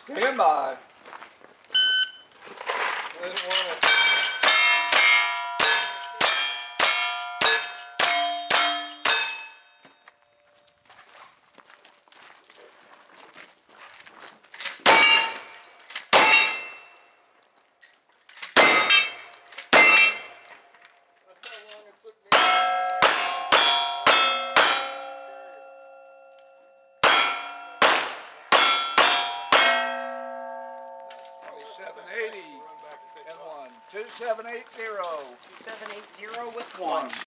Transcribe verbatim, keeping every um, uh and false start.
Stand by. Doesn't want it. seven eighty and one. two seven eight zero. two seven eight zero with one.